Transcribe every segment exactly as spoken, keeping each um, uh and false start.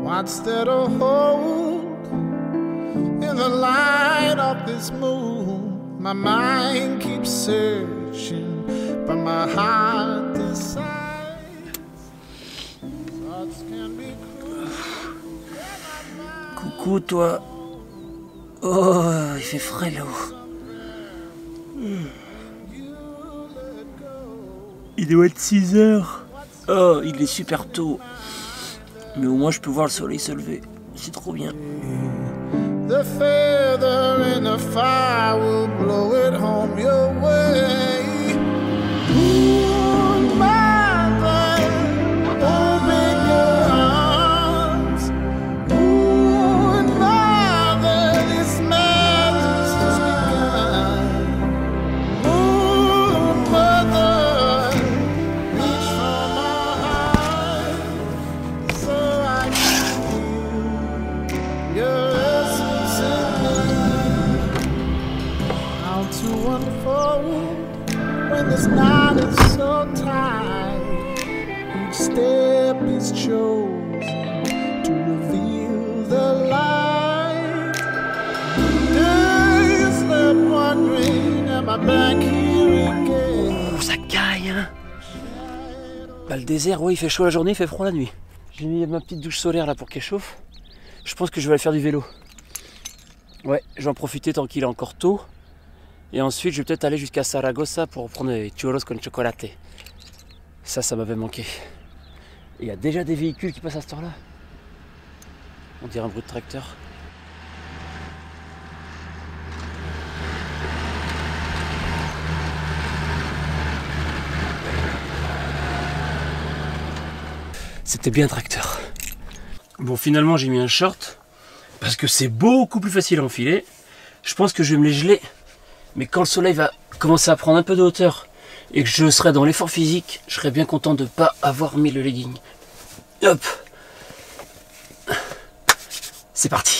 What's there to hold in the light of this moon? My mind keeps searching, but my heart decides. Thoughts can be cruel. Coucou toi. Oh, il fait frais là-haut. Il doit être six heures. Oh, il est super tôt. Mais au moins je peux voir le soleil se lever. C'est trop bien. The feather in the fire will blow it home your way. Moon mother, open your arms. Moon mother, this madness has begun. Moon mother, reach for my heart so I can feel your essence in me. How to unfold when this night is so tight. Each step is chosen to reveal the light. Days left wondering, am I back here again? Oh, ça caille, hein. Bah, le désert, ouais, il fait chaud la journée, il fait froid la nuit. J'ai mis ma petite douche solaire là pour qu'elle chauffe. Je pense que je vais aller faire du vélo. Ouais, je vais en profiter tant qu'il est encore tôt. Et ensuite, je vais peut-être aller jusqu'à Saragossa pour prendre des churros con chocolate. Ça, ça m'avait manqué. Et il y a déjà des véhicules qui passent à cette heure-là. On dirait un bruit de tracteur. C'était bien tracteur. Bon, finalement, j'ai mis un short parce que c'est beaucoup plus facile à enfiler. Je pense que je vais me les geler. Mais quand le soleil va commencer à prendre un peu de hauteur et que je serai dans l'effort physique, je serai bien content de ne pas avoir mis le legging. Hop. C'est parti.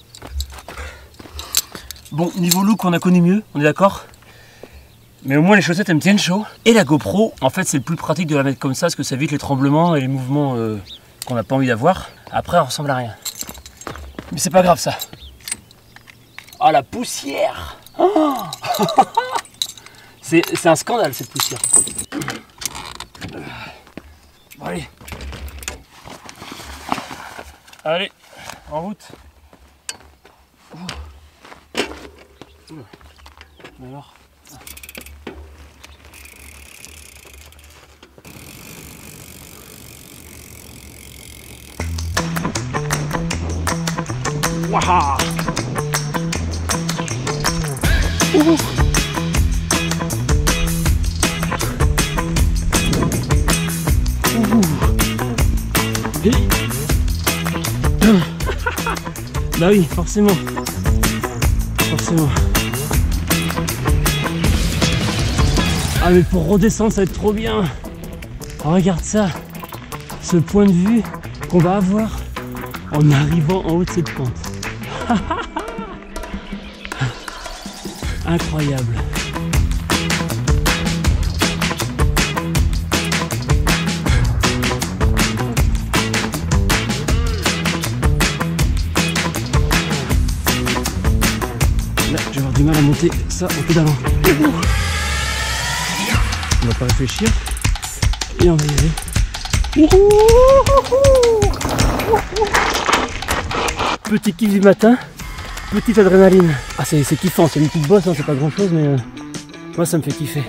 Bon, niveau look, on a connu mieux, on est d'accord? Mais au moins les chaussettes, elles me tiennent chaud. Et la GoPro, en fait, c'est le plus pratique de la mettre comme ça parce que ça évite les tremblements et les mouvements euh, qu'on n'a pas envie d'avoir. Après, elle ressemble à rien. Mais c'est pas grave ça. Ah, la poussière! Oh c'est un scandale cette poussière. Bon, allez. Allez, en route. Alors. Waouh. Ouh. Ouh. Et... bah oui, forcément. Forcément. Ah mais pour redescendre ça va être trop bien. Oh, regarde ça. Ce point de vue qu'on va avoir en arrivant en haut de cette pente. Incroyable. Là, je vais avoir du mal à monter ça en pédalant. On va pas réfléchir. Et on va y aller. Petit kiff du matin. Petite adrénaline. Ah c'est kiffant, c'est une petite bosse, hein, c'est pas grand chose mais euh, moi ça me fait kiffer.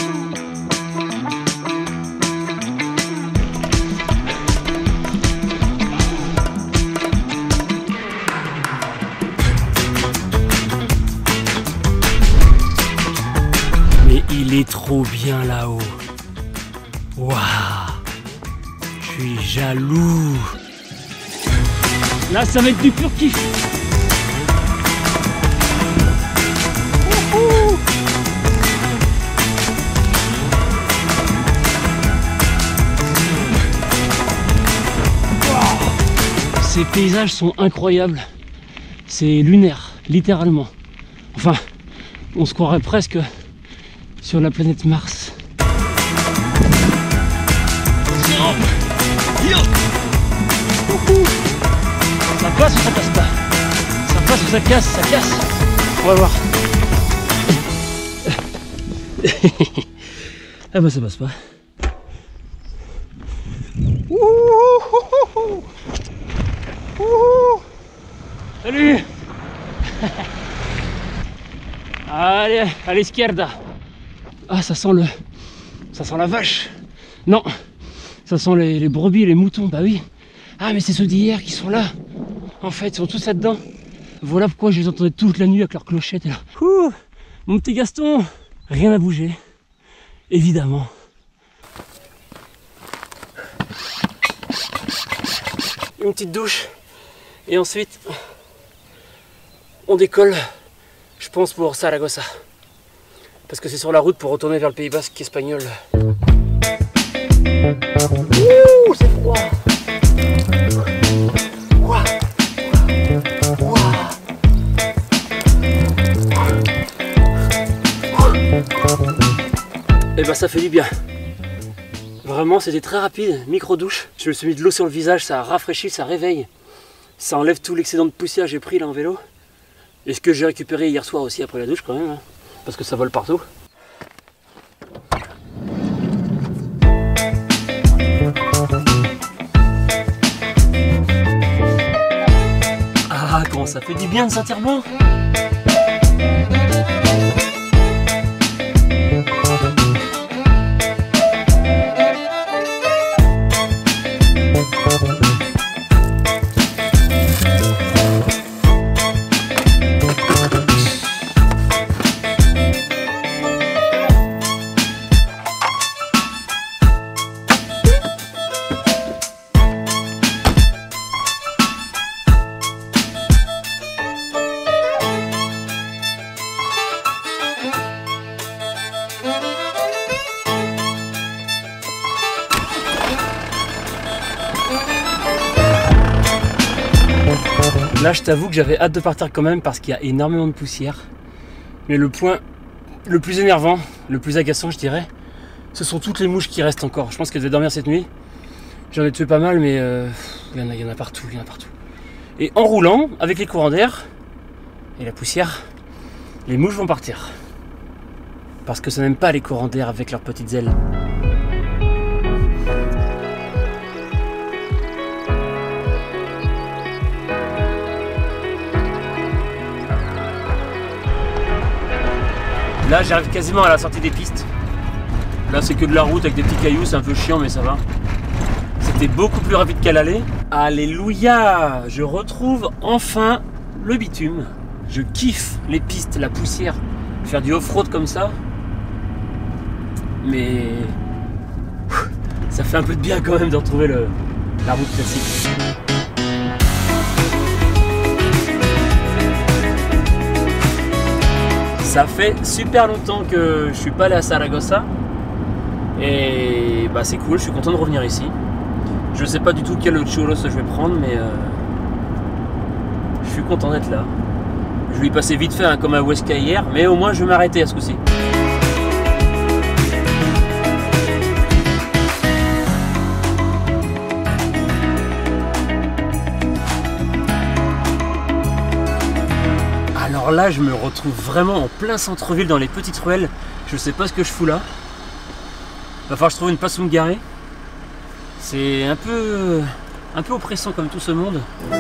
Mais il est trop bien là-haut. Waouh. Je suis jaloux. Là ça va être du pur kiff. Ces paysages sont incroyables, c'est lunaire, littéralement. Enfin, on se croirait presque sur la planète Mars. passe ou ça passe pas? Ça passe ou ça casse? Ça casse. On va voir. Ah bah ça passe pas. Salut. Allez, à l'izquierda. Ah, ça sent le... Ça sent la vache. Non, ça sent les, les brebis, les moutons, bah oui. Ah, mais c'est ceux d'hier qui sont là. En fait, ils sont tous là-dedans. Voilà pourquoi je les entendais toute la nuit avec leurs clochettes. Et là. Ouh, mon petit Gaston. Rien n'a bougé. Évidemment. Une petite douche. Et ensuite, on décolle, je pense, pour Saragossa. Parce que c'est sur la route pour retourner vers le Pays Basque espagnol. Ouh, c'est froid. Ouah. Ouah. Et bah ça fait du bien. Vraiment, c'était très rapide, micro-douche. Je me suis mis de l'eau sur le visage, ça a rafraîchi, ça réveille. Ça enlève tout l'excédent de poussière que j'ai pris là en vélo. Et ce que j'ai récupéré hier soir aussi après la douche quand même, hein, parce que ça vole partout. Ah, comment ça fait du bien de sentir bon! Là, je t'avoue que j'avais hâte de partir quand même parce qu'il y a énormément de poussière. Mais le point le plus énervant, le plus agaçant, je dirais, ce sont toutes les mouches qui restent encore. Je pense qu'elles devaient dormir cette nuit. J'en ai tué pas mal, mais euh, il, y en a, il y en a partout, il y en a partout. Et en roulant, avec les courants d'air et la poussière, les mouches vont partir. Parce que ça n'aime pas les courants d'air avec leurs petites ailes. Là, j'arrive quasiment à la sortie des pistes. Là, c'est que de la route avec des petits cailloux, c'est un peu chiant, mais ça va. C'était beaucoup plus rapide qu'à l'aller. Alléluia! Je retrouve enfin le bitume. Je kiffe les pistes, la poussière. Faire du off-road comme ça. Mais ça fait un peu de bien quand même de retrouver le, la route classique. Ça fait super longtemps que je suis pas allé à Saragossa et bah c'est cool, je suis content de revenir ici. Je sais pas du tout quel churros je vais prendre, mais euh, je suis content d'être là. Je vais y passer vite fait hein, comme à Huesca hier, mais au moins je vais m'arrêter à ce coup-ci. Alors là, je me retrouve vraiment en plein centre-ville dans les petites ruelles. Je sais pas ce que je fous là. Va falloir que je trouve une place où me garer. C'est un peu, un peu oppressant comme tout ce monde.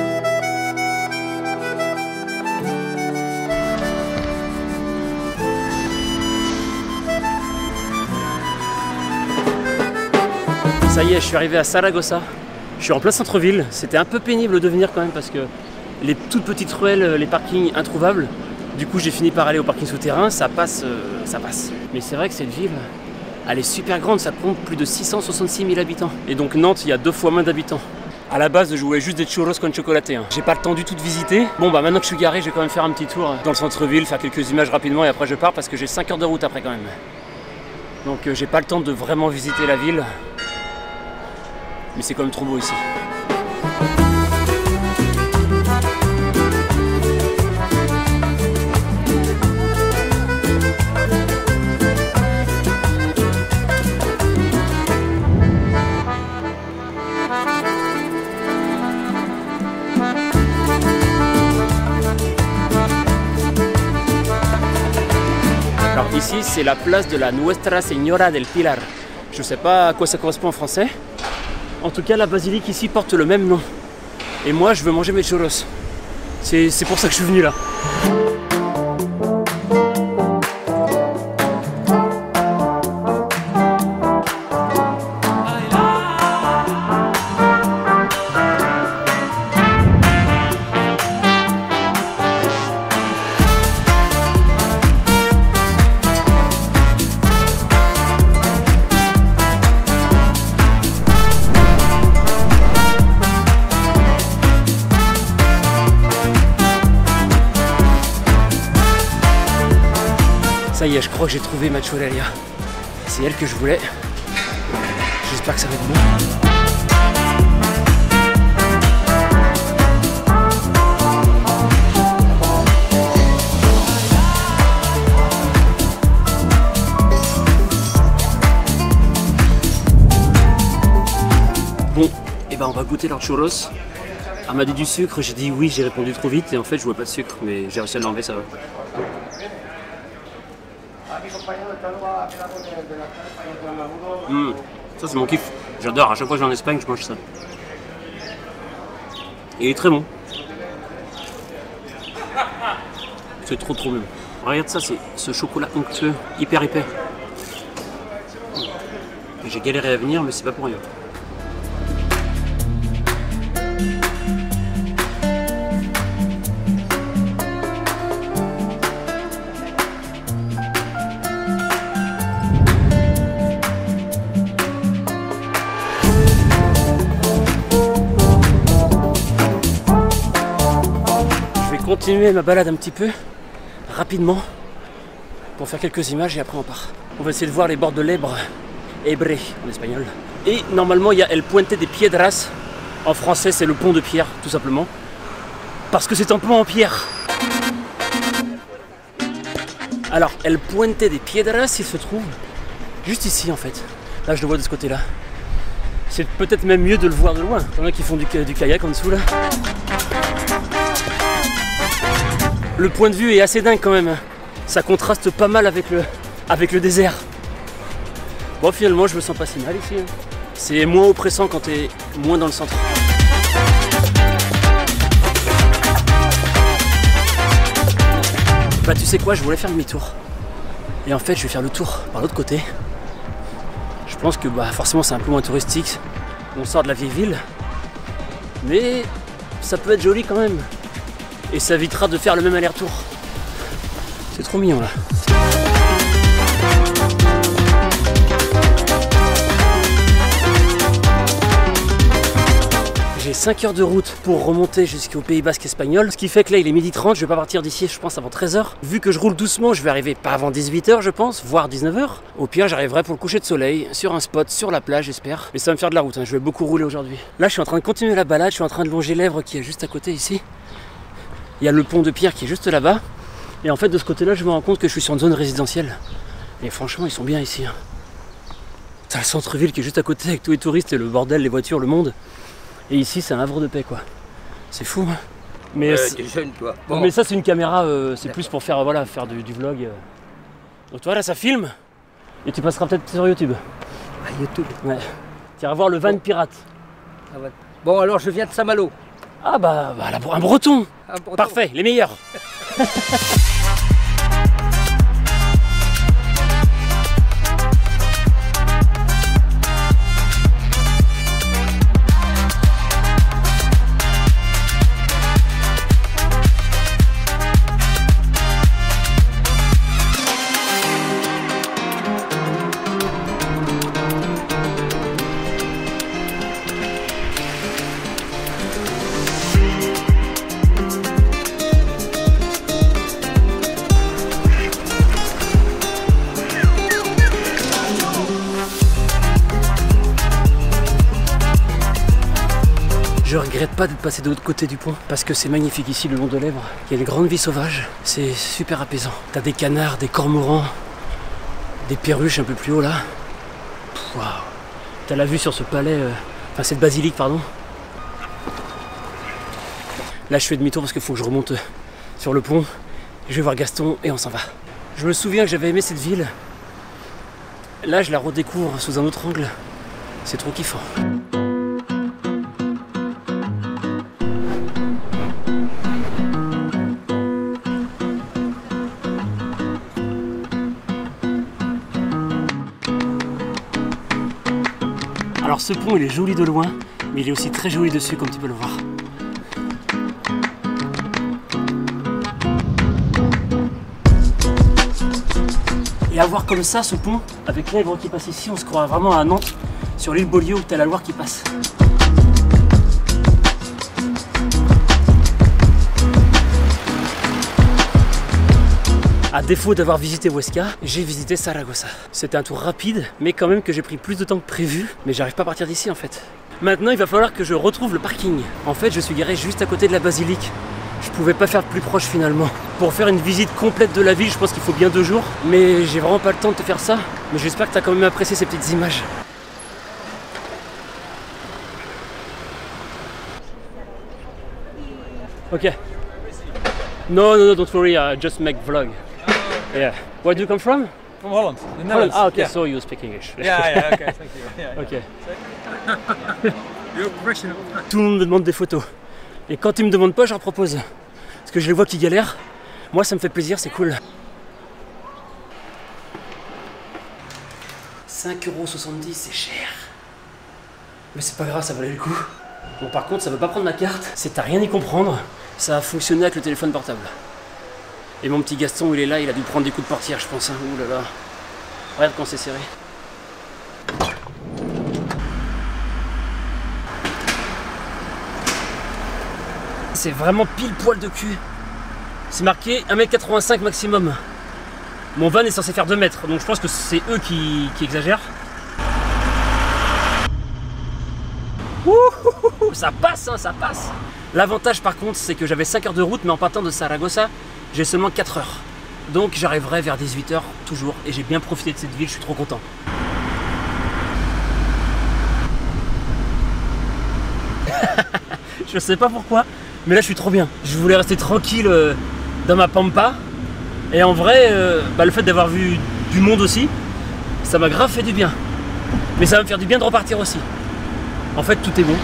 Ça y est, je suis arrivé à Saragossa. Je suis en plein centre-ville. C'était un peu pénible de venir quand même parce que les toutes petites ruelles, les parkings introuvables. Du coup, j'ai fini par aller au parking souterrain. Ça passe, euh, ça passe. Mais c'est vrai que cette ville, elle est super grande. Ça compte plus de six cent soixante-six mille habitants. Et donc Nantes, il y a deux fois moins d'habitants. À la base, je voulais juste des churros con chocolaté. Hein. J'ai pas le temps du tout de visiter. Bon, bah maintenant que je suis garé, je vais quand même faire un petit tour dans le centre-ville, faire quelques images rapidement et après je pars parce que j'ai cinq heures de route après quand même. Donc euh, j'ai pas le temps de vraiment visiter la ville. Mais c'est quand même trop beau ici. Ici, c'est la place de la Nuestra Señora del Pilar. Je sais pas à quoi ça correspond en français. En tout cas, la basilique ici porte le même nom. Et moi, je veux manger mes churros. C'est pour ça que je suis venu là. Ça y est, je crois que j'ai trouvé ma churreria. C'est elle que je voulais. J'espère que ça va être bon. Bon, et ben on va goûter leurs churros. Elle m'a dit du sucre, j'ai dit oui, j'ai répondu trop vite et en fait je vois pas de sucre, mais j'ai réussi à l'enlever, ça va. Mmh, ça c'est mon kiff, j'adore, à chaque fois que je vais en Espagne je mange ça. Et il est très bon. C'est trop trop bon. Regarde ça, c'est ce chocolat onctueux, hyper épais. J'ai galéré à venir mais c'est pas pour rien. Continuer ma balade un petit peu rapidement pour faire quelques images et après on part. On va essayer de voir les bords de l'Ebre, Ebre en espagnol. Et normalement il y a El Puente de Piedras. En français c'est le pont de pierre tout simplement. Parce que c'est un pont en pierre. Alors El Puente de Piedras il se trouve juste ici en fait. Là je le vois de ce côté là. C'est peut-être même mieux de le voir de loin. Il y en a qui font du, du kayak en dessous là. Le point de vue est assez dingue quand même, ça contraste pas mal avec le, avec le désert. Bon finalement je me sens pas si mal ici, c'est moins oppressant quand t'es moins dans le centre. Bah tu sais quoi, je voulais faire demi-tour. Et en fait je vais faire le tour par l'autre côté. Je pense que bah, forcément c'est un peu moins touristique, on sort de la vieille ville. Mais ça peut être joli quand même. Et ça évitera de faire le même aller-retour. C'est trop mignon là. J'ai cinq heures de route pour remonter jusqu'au Pays Basque espagnol. Ce qui fait que là il est midi trente, je vais pas partir d'ici je pense avant treize heures. Vu que je roule doucement, je vais arriver pas avant dix-huit heures je pense, voire dix-neuf heures. Au pire j'arriverai pour le coucher de soleil, sur un spot, sur la plage j'espère. Mais ça va me faire de la route, hein. Je vais beaucoup rouler aujourd'hui. Là je suis en train de continuer la balade, je suis en train de longer l'Èbre qui est juste à côté ici. Il y a le pont de pierre qui est juste là-bas. Et en fait de ce côté-là je me rends compte que je suis sur une zone résidentielle. Et franchement ils sont bien ici. Hein. T'as le centre-ville qui est juste à côté avec tous les touristes et le bordel, les voitures, le monde. Et ici c'est un havre de paix quoi. C'est fou hein. Mais, euh, t'es jeune toi. Bon. Mais ça c'est une caméra, euh, c'est plus pour faire, voilà, faire du, du vlog. Euh. Donc toi là ça filme. Et tu passeras peut-être sur YouTube. Ah YouTube. Ouais. Tu iras voir le van bon. Pirate. Ah, ouais. Bon alors je viens de Saint-Malo. Ah bah, bah un breton. Un breton. Parfait, les meilleurs. Je regrette pas d'être passé de l'autre côté du pont parce que c'est magnifique ici le long de l'Èbre. Il y a une grande vie sauvage, c'est super apaisant. T'as des canards, des cormorans, des perruches un peu plus haut là. Waouh. T'as la vue sur ce palais, euh... enfin cette basilique pardon. Là je fais demi-tour parce qu'il faut que je remonte sur le pont. Je vais voir Gaston et on s'en va. Je me souviens que j'avais aimé cette ville. Là, je la redécouvre sous un autre angle. C'est trop kiffant. Alors ce pont, il est joli de loin, mais il est aussi très joli dessus, comme tu peux le voir. Et à voir comme ça ce pont, avec l'Èbre qui passe ici, on se croirait vraiment à Nantes, sur l'île Beaulieu où t'as la Loire qui passe. À défaut d'avoir visité Huesca, j'ai visité Saragossa. C'était un tour rapide, mais quand même que j'ai pris plus de temps que prévu, mais j'arrive pas à partir d'ici en fait. Maintenant, il va falloir que je retrouve le parking. En fait, je suis garé juste à côté de la basilique. Je pouvais pas faire plus proche finalement. Pour faire une visite complète de la ville, je pense qu'il faut bien deux jours. Mais j'ai vraiment pas le temps de te faire ça. Mais j'espère que tu as quand même apprécié ces petites images. Ok. No, no, no, don't worry, I just make vlog. Yeah. Where do you come from? From Holland. The Holland. Netherlands. Ah, okay, Yeah. so you speak English. Yeah, yeah, okay, thank you. Yeah, Ok. yeah. You're professional. Tout le monde me demande des photos. Et quand ils me demandent pas, je leur propose. Parce que je les vois qui galèrent. Moi, ça me fait plaisir, c'est cool. cinq euros soixante-dix, c'est cher. Mais c'est pas grave, ça valait le coup. Bon, par contre, ça veut pas prendre ma carte. C'est à rien y comprendre. Ça a fonctionné avec le téléphone portable. Et mon petit Gaston, il est là, il a dû prendre des coups de portière, je pense. Hein. Ouh là là. Regarde quand c'est serré. C'est vraiment pile poil de cul. C'est marqué un mètre quatre-vingt-cinq maximum. Mon van est censé faire deux mètres, donc je pense que c'est eux qui, qui exagèrent. Ouh, ça passe, hein, ça passe. L'avantage par contre, c'est que j'avais cinq heures de route, mais en partant de Saragossa, j'ai seulement quatre heures. Donc j'arriverai vers dix-huit heures toujours, et j'ai bien profité de cette ville, je suis trop content. Je sais pas pourquoi, mais là je suis trop bien. Je voulais rester tranquille euh, dans ma pampa. Et en vrai, euh, bah, le fait d'avoir vu du monde aussi, ça m'a grave fait du bien. Mais ça va me faire du bien de repartir aussi. En fait, tout est bon.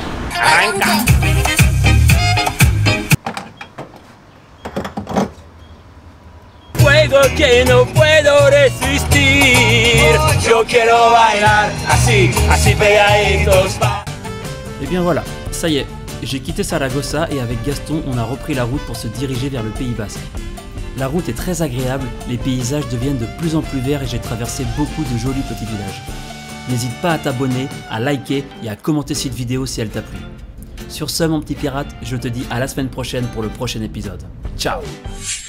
Fuego que no puedo resistir. Yo quiero bailar así, así pegaditos. Et bien voilà, ça y est. J'ai quitté Saragossa et avec Gaston, on a repris la route pour se diriger vers le Pays Basque. La route est très agréable, les paysages deviennent de plus en plus verts et j'ai traversé beaucoup de jolis petits villages. N'hésite pas à t'abonner, à liker et à commenter cette vidéo si elle t'a plu. Sur ce mon petit pirate, je te dis à la semaine prochaine pour le prochain épisode. Ciao!